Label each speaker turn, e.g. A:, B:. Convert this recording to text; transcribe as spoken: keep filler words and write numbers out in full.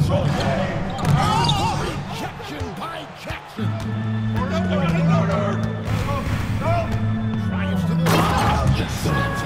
A: Rejection by Jackson. Order, order, order. Drives to the